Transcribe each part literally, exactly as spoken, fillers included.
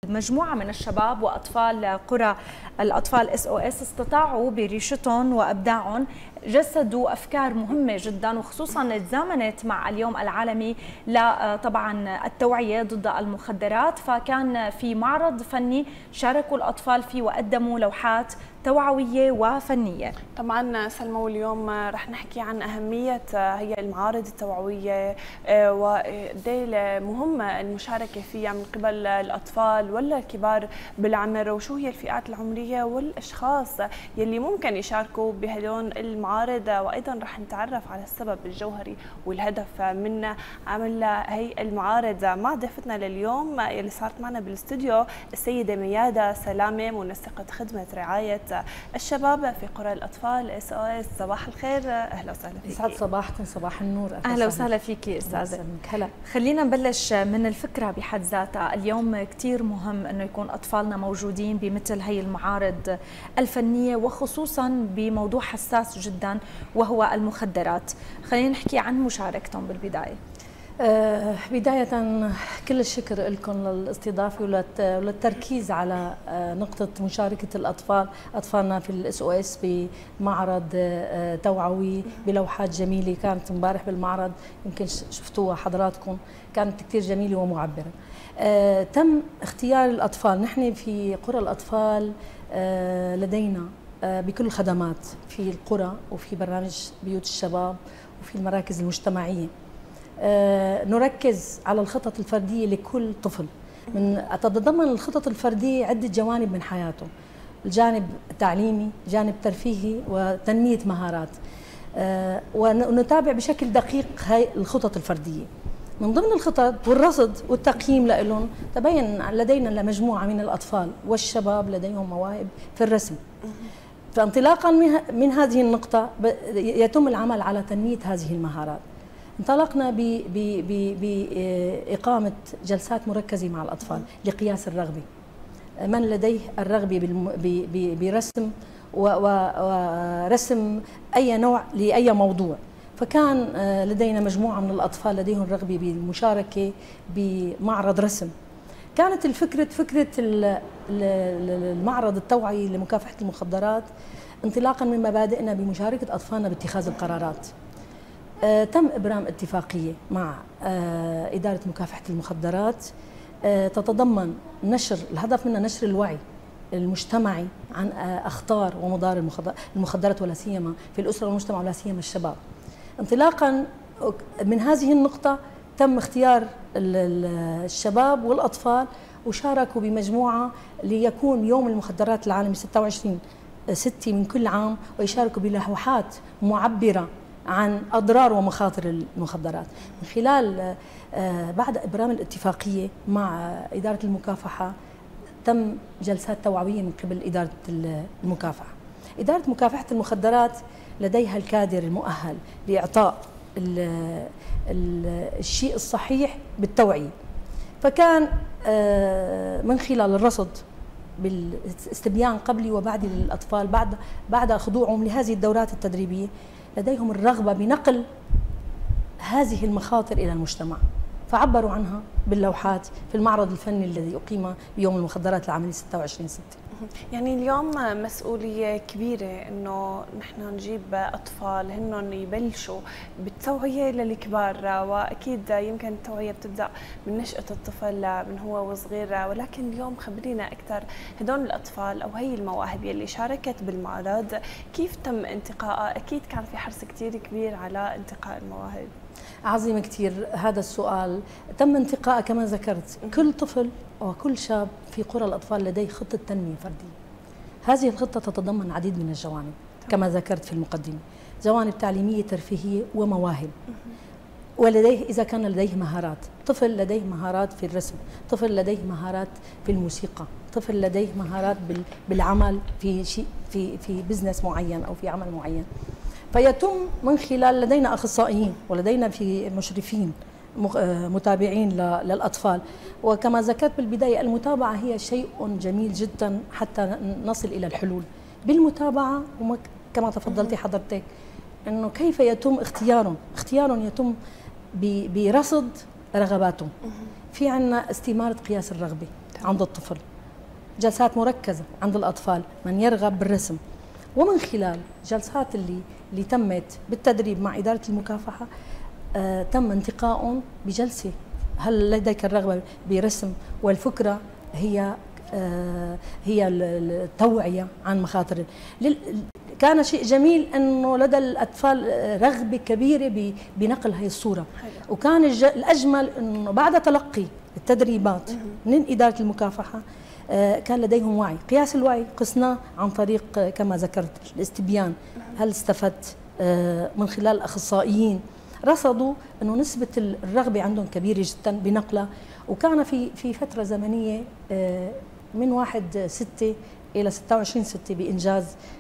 مجموعة من الشباب وأطفال قرى الأطفال إس أو إس استطاعوا بريشتهم وأبداعهم جسدوا أفكار مهمة جدا، وخصوصا تزامنت مع اليوم العالمي لطبعا التوعية ضد المخدرات، فكان في معرض فني شاركوا الأطفال فيه وقدموا لوحات توعوية وفنية. طبعا سلمى، واليوم رح نحكي عن أهمية هي المعارض التوعوية وقد ايه مهمة المشاركة فيها من قبل الأطفال ولا الكبار بالعمر، وشو هي الفئات العمرية والأشخاص يلي ممكن يشاركوا بهدول المعارض، وأيضا رح نتعرف على السبب الجوهري والهدف من عمل هي المعارض مع ضيفتنا لليوم يلي صارت معنا بالاستوديو السيدة ميادة سلامة، منسقة خدمة رعاية الشباب في قرى الأطفال إس أو إس. صباح الخير، أهلا وسهلا فيك. يسعد صباحكم، صباح النور. أهلا وسهلا فيك أستاذة. هلا، خلينا نبلش من الفكرة بحد ذاتها. اليوم كتير مهم أنه يكون أطفالنا موجودين بمثل هي المعارض الفنية، وخصوصا بموضوع حساس جدا وهو المخدرات. خلينا نحكي عن مشاركتهم بالبداية. آه بداية كل الشكر لكم للاستضافة وللتركيز على آه نقطة مشاركة الأطفال أطفالنا في الإس أو إس بمعرض آه توعوي بلوحات جميلة كانت امبارح بالمعرض، يمكن شفتوها حضراتكم، كانت كثير جميلة ومعبرة. آه تم اختيار الأطفال. نحن في قرى الأطفال آه لدينا آه بكل الخدمات في القرى وفي برنامج بيوت الشباب وفي المراكز المجتمعية. آه نركز على الخطط الفردية لكل طفل. من تتضمن الخطط الفردية عدة جوانب من حياته، الجانب التعليمي، جانب ترفيهي وتنمية مهارات. آه ونتابع بشكل دقيق هاي الخطط الفردية. من ضمن الخطط والرصد والتقييم لهم تبين لدينا مجموعة من الأطفال والشباب لديهم مواهب في الرسم. فانطلاقا من هذه النقطة يتم العمل على تنمية هذه المهارات. انطلقنا بإقامة جلسات مركزة مع الأطفال لقياس الرغبة، من لديه الرغبة برسم ورسم أي نوع لأي موضوع. فكان لدينا مجموعة من الأطفال لديهم رغبة بالمشاركة بمعرض رسم. كانت الفكرة فكرة المعرض التوعوي لمكافحة المخدرات انطلاقا من مبادئنا بمشاركة أطفالنا باتخاذ القرارات. آه تم إبرام اتفاقية مع آه إدارة مكافحة المخدرات آه تتضمن نشر، الهدف منها نشر الوعي المجتمعي عن آه أخطار ومضار المخدرات ولا سيما في الأسرة والمجتمع ولا سيما الشباب. انطلاقا من هذه النقطة تم اختيار الشباب والأطفال وشاركوا بمجموعة ليكون يوم المخدرات العالمي ستة وعشرين ستة من كل عام، ويشاركوا بلوحات معبرة عن أضرار ومخاطر المخدرات. من خلال بعد إبرام الاتفاقية مع إدارة المكافحة تم جلسات توعوية من قبل إدارة المكافحة. إدارة مكافحة المخدرات لديها الكادر المؤهل لإعطاء الشيء الصحيح بالتوعية. فكان من خلال الرصد بالاستبيان قبلي وبعدي للأطفال بعد بعد خضوعهم لهذه الدورات التدريبية لديهم الرغبة بنقل هذه المخاطر إلى المجتمع، فعبروا عنها باللوحات في المعرض الفني الذي أقيم بيوم المخدرات العالمي ستة وعشرين ستة. يعني اليوم مسؤولية كبيرة إنه نحن نجيب أطفال هنن يبلشوا بالتوعية للكبار، وأكيد يمكن التوعية بتبدأ من نشأة الطفل من هو وصغير، ولكن اليوم خبرينا أكثر هدول الأطفال أو هي المواهب يلي شاركت بالمعرض كيف تم انتقائها؟ أكيد كان في حرص كتير كبير على انتقاء المواهب. عظيم كثير هذا السؤال. تم انتقاء كما ذكرت كل طفل وكل شاب في قرى الأطفال لديه خطة تنمية فردية. هذه الخطة تتضمن العديد من الجوانب كما ذكرت في المقدمة، جوانب تعليمية ترفيهية ومواهب. ولديه إذا كان لديه مهارات، طفل لديه مهارات في الرسم، طفل لديه مهارات في الموسيقى، طفل لديه مهارات بالعمل في شيء في في بزنس معين أو في عمل معين. فيتم من خلال لدينا أخصائيين ولدينا في مشرفين متابعين للأطفال. وكما ذكرت بالبداية المتابعة هي شيء جميل جدا حتى نصل إلى الحلول بالمتابعة. وكما تفضلتي حضرتك أنه كيف يتم اختيارهم اختيارهم يتم برصد رغباتهم. في عنا استمارة قياس الرغبة عند الطفل، جلسات مركزة عند الأطفال من يرغب بالرسم. ومن خلال جلسات اللي اللي تمت بالتدريب مع إدارة المكافحة آه تم انتقائهم بجلسة. هل لديك الرغبة برسم؟ والفكرة هي آه هي التوعية عن مخاطر. كان شيء جميل انه لدى الاطفال رغبه كبيره بنقل هذه الصوره. وكان الاجمل انه بعد تلقي التدريبات من اداره المكافحه كان لديهم وعي. قياس الوعي قسناه عن طريق كما ذكرت الاستبيان. هل استفدت من خلال الاخصائيين رصدوا انه نسبه الرغبه عندهم كبيره جدا بنقله. وكان في في فتره زمنيه من واحد ستة الى ستة وعشرين ستة بانجاز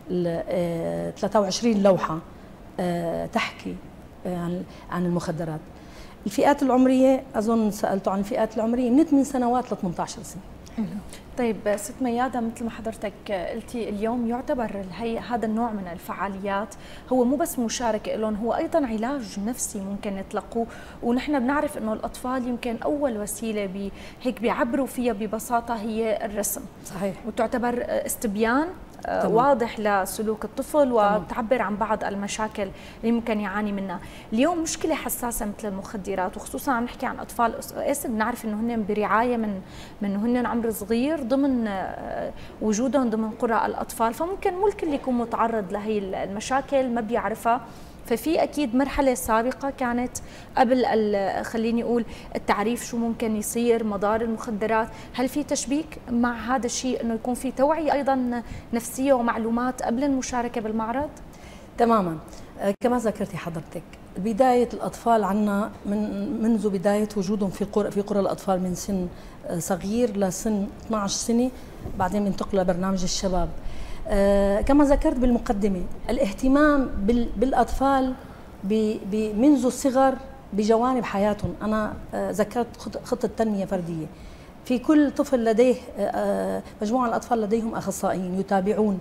ثلاثة وعشرين لوحه تحكي عن المخدرات. الفئات العمريه اظن سالتوا عن الفئات العمريه من ثمان سنوات ل ثمانية عشر سنه. طيب ست ميادة، مثل ما حضرتك قلتي اليوم يعتبر هذا النوع من الفعاليات هو مو بس مشاركة لهم، هو أيضا علاج نفسي ممكن يتلقوه. ونحن بنعرف أنه الأطفال يمكن أول وسيلة هيك بيعبروا فيها ببساطة هي الرسم. صحيح. وتعتبر استبيان تمام. واضح لسلوك الطفل وتعبر عن بعض المشاكل اللي ممكن يعاني منها. اليوم مشكله حساسه مثل المخدرات، وخصوصا عم نحكي عن اطفال اس او اس، بنعرف انه هن برعايه من من هن عمر صغير ضمن وجودهم ضمن قرى الاطفال، فممكن مو الكل يكون متعرض لهي المشاكل ما بيعرفها. ففي اكيد مرحله سابقه كانت قبل خليني اقول التعريف شو ممكن يصير، مضار المخدرات. هل في تشبيك مع هذا الشيء انه يكون في توعيه ايضا نفسيه ومعلومات قبل المشاركه بالمعرض؟ تماثما كما ذكرتي حضرتك، بدايه الاطفال عنا من منذ بدايه وجودهم في قرى في قرى الاطفال من سن صغير لسن اثنعش سنه، بعدين بينتقلوا لبرنامج الشباب. آه كما ذكرت بالمقدمة، الاهتمام بالاطفال منذ الصغر بجوانب حياتهم. انا آه ذكرت خطه تنميه فرديه، في كل طفل لديه آه مجموعه من الاطفال لديهم اخصائيين يتابعون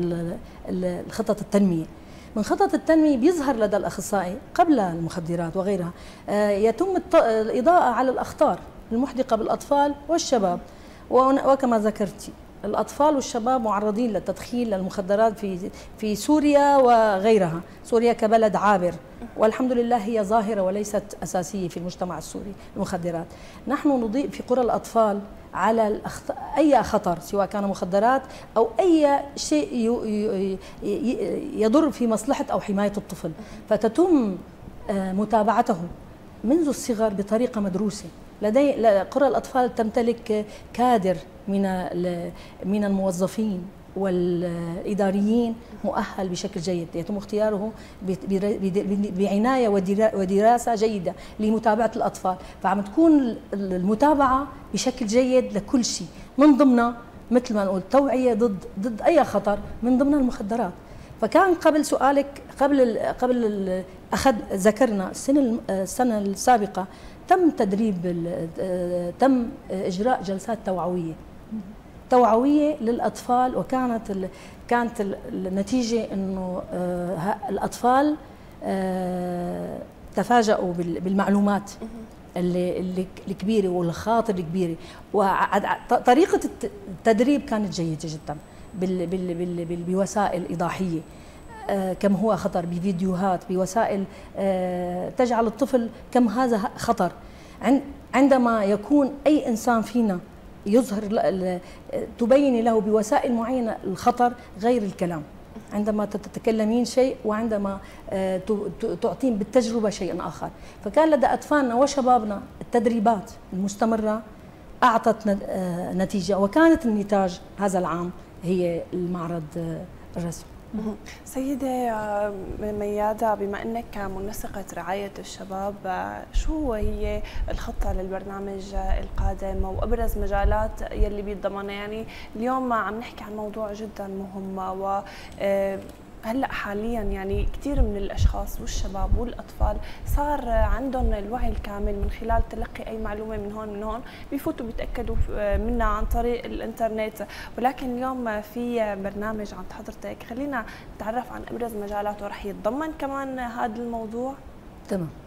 الخطط التنميه. من خطط التنميه بيظهر لدى الاخصائي قبل المخدرات وغيرها آه يتم الاضاءه على الاخطار المحدقه بالاطفال والشباب. وكما ذكرتي الأطفال والشباب معرضين للتدخين للمخدرات في في سوريا وغيرها. سوريا كبلد عابر، والحمد لله هي ظاهرة وليست أساسية في المجتمع السوري المخدرات. نحن نضيء في قرى الأطفال على الأخط... أي خطر سواء كان مخدرات أو أي شيء ي... ي... يضر في مصلحة أو حماية الطفل، فتتم متابعته منذ الصغر بطريقة مدروسة. لدي قرى الأطفال تمتلك كادر من من الموظفين والإداريين مؤهل بشكل جيد، يتم اختياره بعناية ودراسة جيدة لمتابعة الأطفال. فعم تكون المتابعة بشكل جيد لكل شيء، من ضمنها مثل ما نقول توعية ضد ضد أي خطر، من ضمنها المخدرات. فكان قبل سؤالك قبل قبل أخذ ذكرنا السنة السنة السابقة تم تدريب تم إجراء جلسات توعوية توعوية للأطفال، وكانت كانت النتيجة إنه الأطفال تفاجؤوا بالمعلومات اللي الكبيرة والخاطر الكبيرة. وطريقة التدريب كانت جيدة جدا بوسائل إيضاحية كم هو خطر، بفيديوهات، بوسائل تجعل الطفل كم هذا خطر. عندما يكون أي إنسان فينا يظهر تبين له بوسائل معينة الخطر غير الكلام، عندما تتكلمين شيء وعندما تعطين بالتجربة شيء آخر. فكان لدى أطفالنا وشبابنا التدريبات المستمرة أعطت نتيجة، وكانت النتاج هذا العام هي المعرض الرسم. سيدة ميادة، بما أنك منسقة رعاية الشباب، شو هي الخطة للبرنامج القادم وأبرز مجالات يلي بيتضمنها؟ يعني اليوم عم نحكي عن موضوع جدا مهم، و هلا حاليا يعني كثير من الاشخاص والشباب والاطفال صار عندهم الوعي الكامل من خلال تلقي اي معلومه من هون من هون بيفوتوا بيتاكدوا منها عن طريق الانترنت. ولكن اليوم في برنامج عند حضرتك، خلينا نتعرف عن ابرز مجالاته، رح يتضمن كمان هذا الموضوع؟ تمام.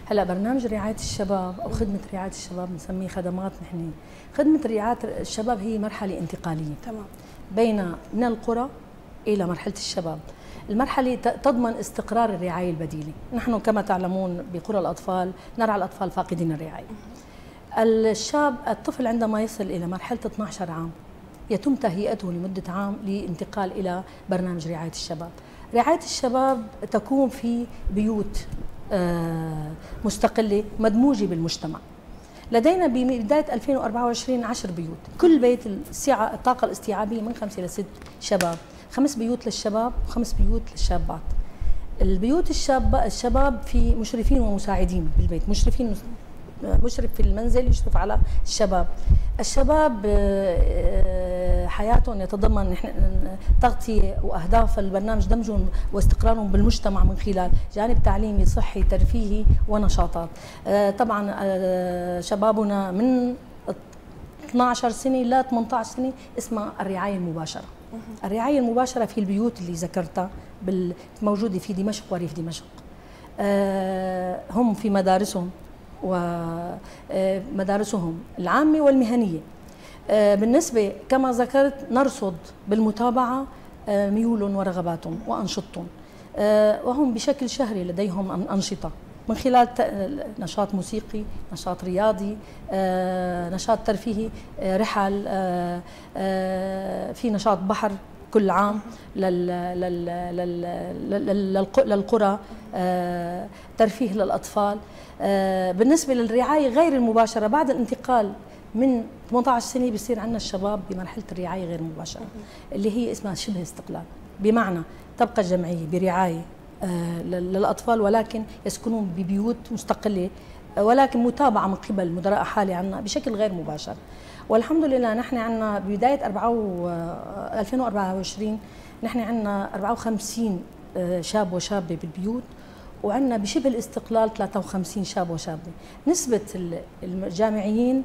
هلا برنامج رعايه الشباب او خدمه رعايه الشباب بنسميه خدمات نحن. خدمه رعايه الشباب هي مرحله انتقاليه تمام بين من القرى الى مرحله الشباب. المرحله تضمن استقرار الرعايه البديله. نحن كما تعلمون بقرى الاطفال نرعى الاطفال فاقدين الرعايه. الشاب الطفل عندما يصل الى مرحله اثني عشر عام يتم تهيئته لمده عام للانتقال الى برنامج رعايه الشباب. رعايه الشباب تكون في بيوت مستقله مدموجه بالمجتمع. لدينا ببدايه ألفين وأربعة وعشرين عشر بيوت، كل بيت السعه الطاقه الاستيعابيه من خمسه لست شباب، خمس بيوت للشباب وخمس بيوت للشابات. البيوت الشاب الشباب في مشرفين ومساعدين بالبيت، مشرفين مشرف في المنزل يشرف على الشباب. الشباب حياتهم يتضمن تغطية وأهداف البرنامج دمجهم واستقرارهم بالمجتمع من خلال جانب تعليمي صحي ترفيهي ونشاطات. طبعا شبابنا من اثني عشر سنة ل ثمانية عشر سنة اسمها الرعاية المباشرة. الرعاية المباشرة في البيوت اللي ذكرتها موجودة في دمشق وريف دمشق. هم في مدارسهم ومدارسهم العامة والمهنية. بالنسبة كما ذكرت نرصد بالمتابعة ميولهم ورغباتهم وأنشطتهم، وهم بشكل شهري لديهم أنشطة من خلال نشاط موسيقي، نشاط رياضي، نشاط ترفيهي، رحل، في نشاط بحر كل عام للقرى، ترفيه للأطفال. بالنسبة للرعاية غير المباشرة بعد الانتقال من ثمانية عشر سنة بصير عندنا الشباب بمرحلة الرعاية غير المباشرة اللي هي اسمها شبه استقلال، بمعنى تبقى الجمعية برعاية للأطفال ولكن يسكنون ببيوت مستقلة ولكن متابعة من قبل مدراء حالة عنا بشكل غير مباشر. والحمد لله نحن عندنا ببداية ألفين وأربعة وعشرين نحن عندنا أربعة وخمسين شاب وشابة بالبيوت، وعندنا بشبه الاستقلال ثلاثة وخمسين شاب وشابة. نسبة الجامعيين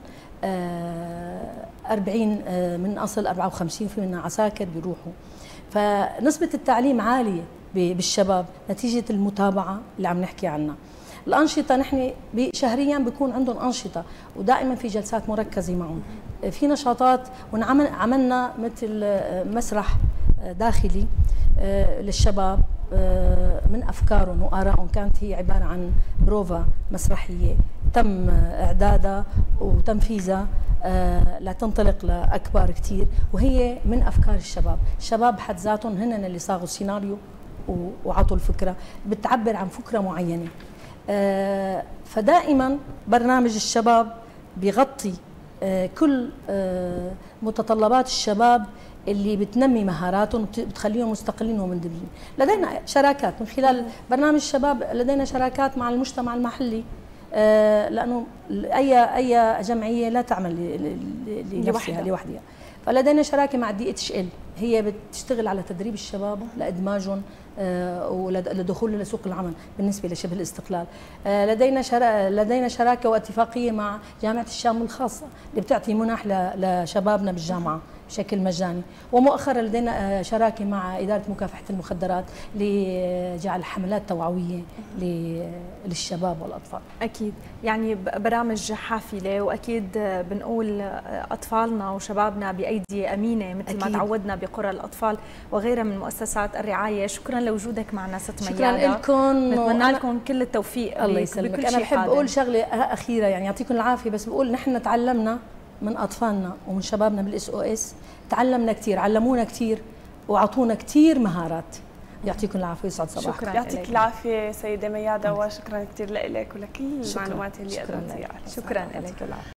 أربعين من أصل أربعة وخمسين، في منا عساكر بيروحوا. فنسبة التعليم عالية بالشباب نتيجة المتابعة اللي عم نحكي عنها. الأنشطة نحن شهريا بيكون عندهم أنشطة ودائما في جلسات مركزة معهم، في نشاطات. وعملنا مثل مسرح داخلي للشباب من أفكارهم وآرائهم، كانت هي عبارة عن بروفا مسرحية تم إعدادها وتنفيذها لتنطلق لأكبر كتير، وهي من أفكار الشباب. الشباب بحد ذاتهم هن اللي صاغوا السيناريو وعطوا الفكرة، بتعبر عن فكرة معينة. فدائما برنامج الشباب بيغطي كل متطلبات الشباب اللي بتنمي مهاراتهم وبتخليهم مستقلين ومندمجين. لدينا شراكات من خلال برنامج الشباب، لدينا شراكات مع المجتمع المحلي، لانه اي اي جمعيه لا تعمل لنفسها لوحدها. فلدينا شراكه مع دي اتش ال، هي بتشتغل على تدريب الشباب لادماجهم ولدخول لسوق العمل بالنسبه لشبه الاستقلال. لدينا شرا... لدينا شراكه واتفاقيه مع جامعه الشام الخاصه اللي بتعطي منح لشبابنا بالجامعه بشكل مجاني. ومؤخرا لدينا شراكه مع اداره مكافحه المخدرات لجعل حملات توعويه للشباب والاطفال. اكيد يعني برامج حافله، واكيد بنقول اطفالنا وشبابنا بايدي امينه مثل أكيد. ما تعودنا بقرى الاطفال وغيرها من مؤسسات الرعايه. شكرا لوجودك معنا ست ميادة، شكرا لكم، نتمنى لكم كل التوفيق. الله يسلمك. انا بحب اقول شغله اخيره، يعني يعطيكم العافيه، بس بقول نحن تعلمنا من اطفالنا ومن شبابنا بالاس او اس، تعلمنا كثير، علمونا كثير وعطونا كثير مهارات. يعطيكم العافيه ويسعد صباحكم. شكرا، يعطيك العافيه سيده ميادة، وشكرا كثير لك ولكل المعلومات اللي قدمتيها. شكرا لك.